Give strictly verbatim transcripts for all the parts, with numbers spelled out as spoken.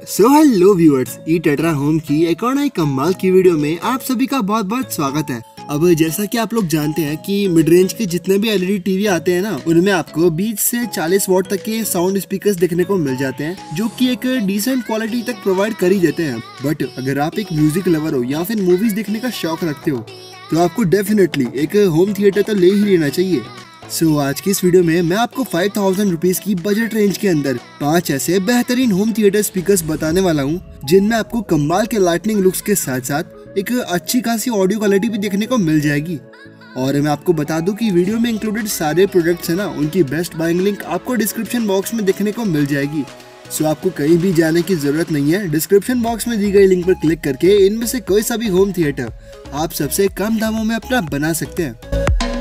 सो hello viewers, E Tetra Home की एक और नई कमाल की वीडियो में आप सभी का बहुत बहुत स्वागत है। अब जैसा कि आप लोग जानते हैं कि मिड रेंज के जितने भी एलईडी टीवी आते हैं ना, उनमें आपको बीस से चालीस वॉट तक के साउंड स्पीकर्स देखने को मिल जाते हैं, जो कि एक डिसेंट क्वालिटी तक प्रोवाइड कर ही देते हैं। बट अगर आप एक म्यूजिक लवर हो या फिर मूवीज देखने का शौक रखते हो तो आपको डेफिनेटली एक होम थिएटर तो ले ही लेना चाहिए। सो so, आज की इस वीडियो में मैं आपको फाइव थाउजेंड रुपीज की बजट रेंज के अंदर पांच ऐसे बेहतरीन होम थिएटर स्पीकर्स बताने वाला हूँ, जिनमें आपको कमाल के लाइटनिंग लुक्स के साथ साथ एक अच्छी खासी ऑडियो क्वालिटी भी देखने को मिल जाएगी। और मैं आपको बता दूं कि वीडियो में इंक्लूडेड सारे प्रोडक्ट्स है ना, उनकी बेस्ट बाइंग लिंक आपको डिस्क्रिप्शन बॉक्स में देखने को मिल जाएगी। सो so, आपको कहीं भी जाने की जरूरत नहीं है। डिस्क्रिप्शन बॉक्स में दी गई लिंक पर क्लिक करके इनमें से कोई सा भी होम थिएटर आप सबसे कम दामों में अपना बना सकते हैं।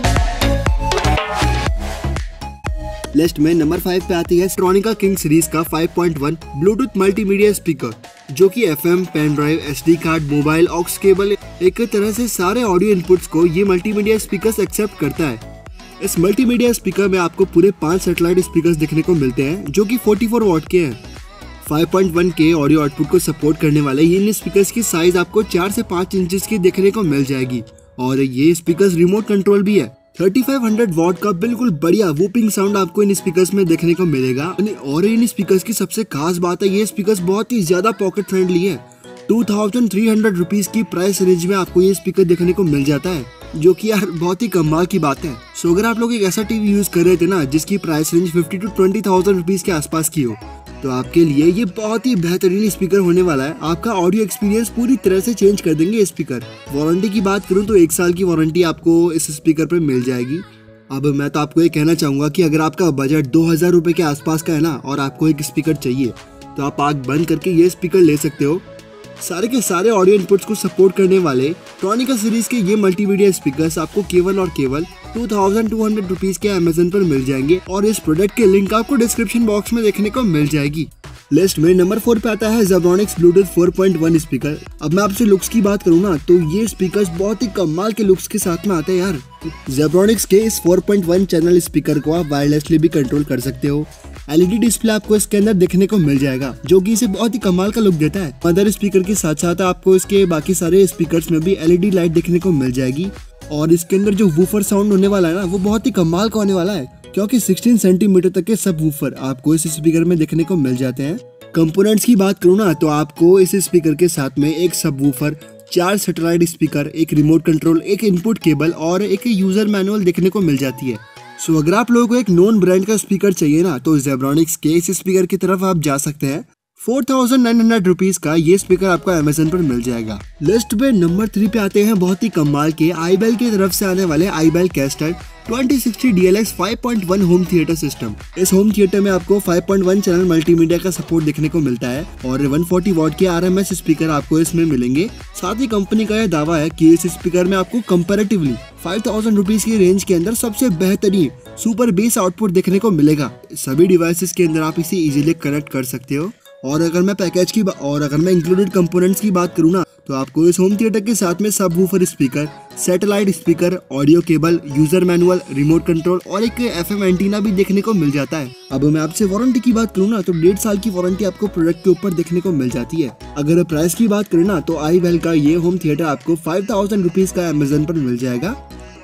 लिस्ट में नंबर फाइव पे आती है ट्रॉनिका किंग सीरीज का five point one Bluetooth multimedia speaker, जो कि FM, pen drive, SD card, mobile, aux cable, एक तरह से सारे ऑडियो इनपुट्स को ये मल्टीमीडिया स्पीकर्स एक्सेप्ट करता है। इस मल्टीमीडिया स्पीकर में आपको पूरे पांच सैटेलाइट स्पीकर्स देखने को मिलते हैं, जो कि चौवालीस वॉट के हैं। फाइव पॉइंट वन के ऑडियो आउटपुट को सपोर्ट करने वाले इन स्पीकर्स की साइज आपको चार से पाँच इंचेस की देखने को मिल जाएगी। और ये स्पीकर्स रिमोट कंट्रोल भी है। थर्टी फाइव हंड्रेड वॉट का बिल्कुल बढ़िया वूपिंग साउंड आपको इन स्पीकर्स में देखने को मिलेगा। और इन स्पीकर्स की सबसे खास बात है, ये स्पीकर्स बहुत ही ज्यादा पॉकेट फ्रेंडली है। Two thousand three hundred rupees की प्राइस रेंज में आपको ये स्पीकर देखने को मिल जाता है, जो कि यार बहुत ही कमाल की बात है। सो अगर आप लोग एक ऐसा टीवी यूज कर रहे थे ना, जिसकी price range fifty to twenty thousand rupees के आसपास की हो, तो आपके लिए ये बहुत ही बेहतरीन स्पीकर होने वाला है। आपका ऑडियो एक्सपीरियंस पूरी तरह से चेंज कर देंगे ये स्पीकर। वारंटी की बात करूं तो एक साल की वारंटी आपको इस स्पीकर पे मिल जाएगी। अब मैं तो आपको ये कहना चाहूंगा कि अगर आपका बजट दो हजार रुपए के आसपास का है ना, और आपको एक स्पीकर चाहिए, तो आप आंख बंद करके ये स्पीकर ले सकते हो। सारे के सारे ऑडियो इनपुट्स को सपोर्ट करने वाले ट्रॉनिका सीरीज के ये मल्टीमीडिया स्पीकर्स आपको केवल और केवल two thousand two hundred rupees के अमेज़न पर मिल जाएंगे, और इस प्रोडक्ट के लिंक आपको डिस्क्रिप्शन बॉक्स में देखने को मिल जाएगी। लिस्ट में नंबर फोर पे आता है Zebronics Bluetooth four point one speaker. अब मैं आपसे लुक्स की बात करूँ ना, तो ये स्पीकर्स बहुत ही कमाल के लुक्स के साथ में आते हैं यार। जेब्रॉनिक्स के इस four point one channel speaker को आप वायरलेसली भी कंट्रोल कर सकते हो। एलईडी डिस्प्ले आपको इसके अंदर देखने को मिल जाएगा, जो कि इसे बहुत ही कमाल का लुक देता है। मदर स्पीकर के साथ साथ आपको इसके बाकी सारे स्पीकर्स में भी एलईडी लाइट देखने को मिल जाएगी। और इसके अंदर जो वूफर साउंड होने वाला है ना, वो बहुत ही कमाल का होने वाला है, क्योंकि सोलह सेंटीमीटर तक के सब वूफर आपको इस स्पीकर में देखने को मिल जाते हैं। कंपोनेंट्स की बात करूँ ना, तो आपको इस स्पीकर के साथ में एक सब वूफर, चार सैटेलाइट स्पीकर, एक रिमोट कंट्रोल, एक इनपुट केबल और एक यूजर मैनुअल देखने को मिल जाती है। सो अगर आप लोगों को एक नॉन ब्रांड का स्पीकर चाहिए ना, तो जेब्रॉनिक्स के इस स्पीकर की तरफ आप जा सकते हैं। Four thousand nine hundred rupees का ये स्पीकर आपको अमेज़न पर मिल जाएगा। लिस्ट पे नंबर थ्री पे आते हैं बहुत ही कमाल के आईबेल की तरफ से आने वाले iBall Castor twenty sixty D L X five point one home theatre system. इस होम थिएटर में आपको five point one channel multimedia का सपोर्ट देखने को मिलता है, और वन फोर्टी वॉट के आरएमएस स्पीकर आपको इसमें मिलेंगे। साथ ही कंपनी का यह दावा है कि इस स्पीकर में आपको कंपैरेटिवली फाइव थाउजेंड रुपीज की रेंज के अंदर सबसे बेहतरीन सुपर बेस आउटपुट देखने को मिलेगा। सभी डिवाइसेस के अंदर आप इसे इजीली कनेक्ट कर सकते हो। और अगर मैं पैकेज की और अगर मैं इंक्लूडेड कंपोनेंट्स की बात करूँ ना, तो आपको इस होम थिएटर के साथ में subwoofer speaker, satellite speaker, audio cable, user manual, remote control और एक एफएम एंटीना भी देखने को मिल जाता है। अब मैं आपसे वारंटी की बात करूँ ना, तो डेढ़ साल की वारंटी आपको प्रोडक्ट के ऊपर देखने को मिल जाती है। अगर प्राइस की बात करें ना, तो आईवेल का ये होम थिएटर आपको फाइव थाउजेंड रुपीज का अमेज़न पर मिल जाएगा,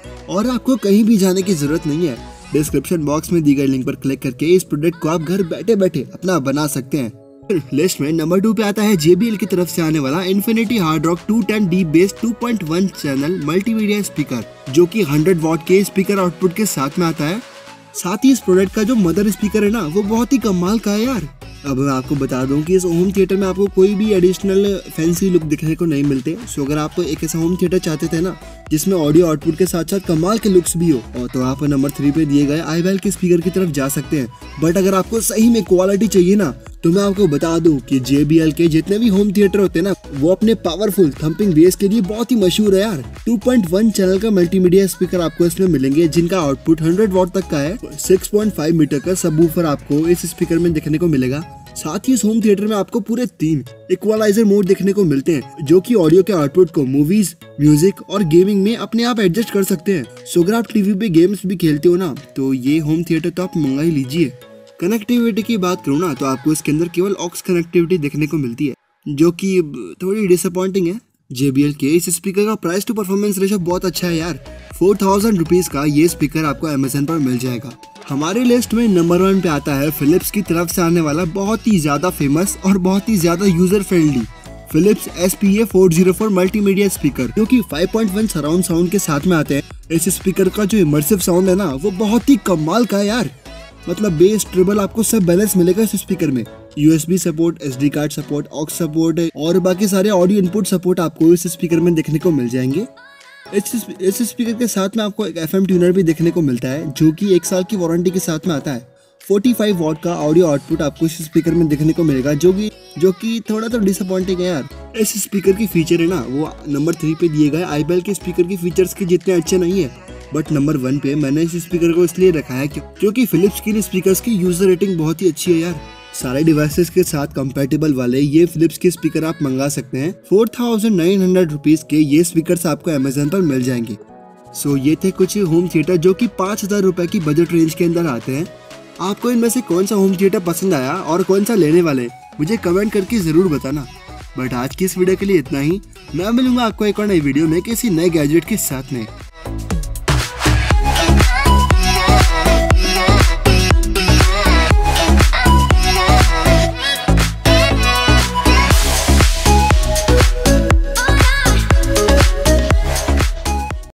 और आपको कहीं भी जाने की जरूरत नहीं है। डिस्क्रिप्शन बॉक्स में दी गई लिंक पर क्लिक करके इस प्रोडक्ट को आप घर बैठे बैठे अपना बना सकते हैं। लिस्ट में नंबर टू पे आता है जे बी एल की तरफ से आने वाला Infinity Hard Rock two ten D bass two point one channel multimedia speaker, जो कि हंड्रेड वॉट के स्पीकर आउटपुट के साथ में आता है। साथ ही इस प्रोडक्ट का जो मदर स्पीकर है ना, वो बहुत ही कमाल का है यार। अब मैं आपको बता दूं कि इस होम थिएटर में आपको कोई भी एडिशनल फैंसी लुक देखने को नहीं मिलते। सो अगर आप एक ऐसा होम थिएटर चाहते थे ना, जिसमें ऑडियो आउटपुट के साथ साथ कमाल के लुक्स भी हो, और तो आप नंबर थ्री पे दिए गए आईवेल के स्पीकर की तरफ जा सकते हैं। बट अगर आपको सही में क्वालिटी चाहिए ना, तो मैं आपको बता दूं कि जे बी एल के जितने भी होम थिएटर होते हैं ना, वो अपने पावरफुल थंपिंग बेस के लिए बहुत ही मशहूर है यार। टू पॉइंट वन चैनल का मल्टीमीडिया स्पीकर आपको इसमें मिलेंगे, जिनका आउटपुट हंड्रेड वॉट तक का है। सिक्स पॉइंट फाइव मीटर का सबवूफर आपको इस स्पीकर में देखने को मिलेगा। साथ ही इस होम थिएटर में आपको पूरे तीन इक्वलाइजर मोड देखने को मिलते हैं, जो कि ऑडियो के आउटपुट को मूवीज, म्यूजिक और गेमिंग में अपने आप एडजस्ट कर सकते हैं। सो अगर आप टीवी पे गेम्स भी खेलते हो ना, तो ये होम थिएटर तो आप मंगा ही लीजिए। कनेक्टिविटी की बात करूँ ना तो आपको इसके अंदर केवल ऑक्स कनेक्टिविटी देखने को मिलती है, जो कि थोड़ी डिसअपॉइंटिंग है। जे बी एल के इस स्पीकर का प्राइस टू परफॉर्मेंस रेशो बहुत अच्छा है यार। फोर थाउजेंड रुपीज का ये स्पीकर आपको अमेजन पर मिल जाएगा। हमारी लिस्ट में नंबर वन पे आता है फिलिप्स की तरफ से आने वाला बहुत ही ज्यादा फेमस और बहुत ही ज्यादा user friendly Philips S P A four zero four multimedia speaker, जो कि five point one surround sound के साथ में आते हैं। इस स्पीकर का जो इमर्सिव साउंड है ना वो बहुत ही कमाल का है यार। मतलब बेस ट्रिबल आपको सब बैलेंस मिलेगा इस स्पीकर में। U S B support, S D card support, aux support और बाकी सारे ऑडियो इनपुट सपोर्ट आपको इस स्पीकर में देखने को मिल जाएंगे। इस इस स्पीकर के साथ में आपको एक एफ एम ट्यूनर भी देखने को मिलता है, जो कि एक साल की वारंटी के साथ में आता है। पैंतालीस वॉट का ऑडियो आउटपुट आपको इस स्पीकर में देखने को मिलेगा, जो कि जो कि थोड़ा तो डिसअपॉइंटिंग है यार। इस स्पीकर की फीचर है ना वो नंबर थ्री पे दिए गए आई बी एल के स्पीकर की फीचर्स के जितने अच्छे नहीं है, बट नंबर वन पे मैंने इस स्पीकर को इसलिए रखा है क्योंकि फिलिप्स की स्पीकर्स की यूजर रेटिंग बहुत ही अच्छी है यार। सारे डिवाइसेस के साथ कंपैटिबल वाले ये फिलिप्स के स्पीकर आप मंगा सकते हैं। Four thousand nine hundred rupees के ये स्पीकर्स आपको अमेजन पर मिल जाएंगे। सो ये थे कुछ होम थिएटर जो कि पाँच हजार रुपए की बजट रेंज के अंदर आते हैं। आपको इनमें से कौन सा होम थिएटर पसंद आया और कौन सा लेने वाले मुझे कमेंट करके जरूर बताना। बट आज की इस वीडियो के लिए इतना ही। मैं मिलूंगा आपको एक और नई वीडियो में किसी नए गैजेट के साथ में।